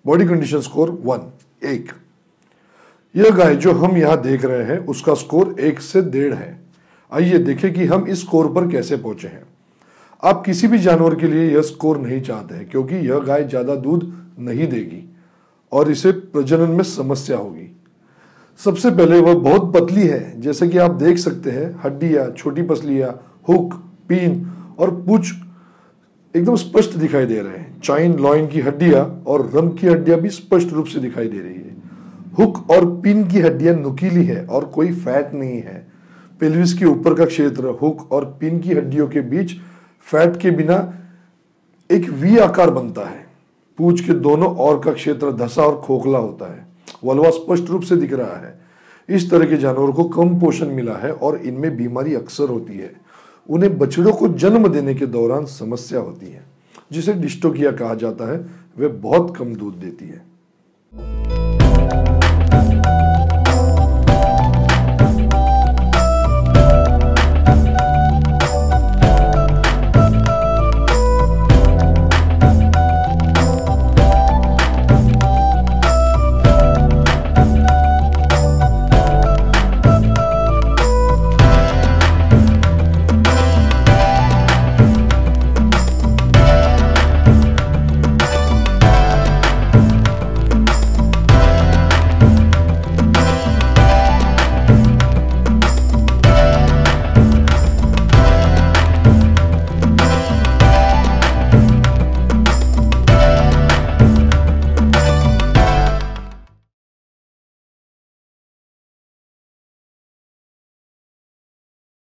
Body condition score 1, 1। यह गाय जो हम यहाँ देख रहे हैं उसका स्कोर 1 से 1.5 है। आइए देखें कि हम इस स्कोर पर कैसे पहुंचे हैं। आप किसी भी जानवर के लिए यह स्कोर नहीं चाहते हैं क्योंकि यह गाय ज़्यादा दूध नहीं देगी और इसे प्रजनन में समस्या होगी। सबसे पहले वह बहुत पतली है, जैसे कि आप देख सकते हैं हड्डियाँ, छोटी पसलियाँ, हुक, पीन और पूंछ एकदम स्पष्ट दिखाई दे रहे हैं। चाइन लॉइन की हड्डियाँ और रम की हड्डियाँ भी स्पष्ट रूप से दिखाई दे रही है। हुक और पिन की हड्डियाँ नुकीली है और कोई फैट नहीं है। पेल्विस के ऊपर का क्षेत्र हुक और पिन की हड्डियों के बीच फैट के बिना एक वी आकार बनता है। पूंछ के दोनों ओर का क्षेत्र धंसा और खोखला होता है। वल्वा स्पष्ट रूप से दिख रहा है। इस तरह के जानवरों को कम पोषण मिला है और इनमें बीमारी अक्सर होती है। उन्हें बछड़ों को जन्म देने के दौरान समस्या होती है जिसे डिस्टोकिया कहा जाता है। वे बहुत कम दूध देती है।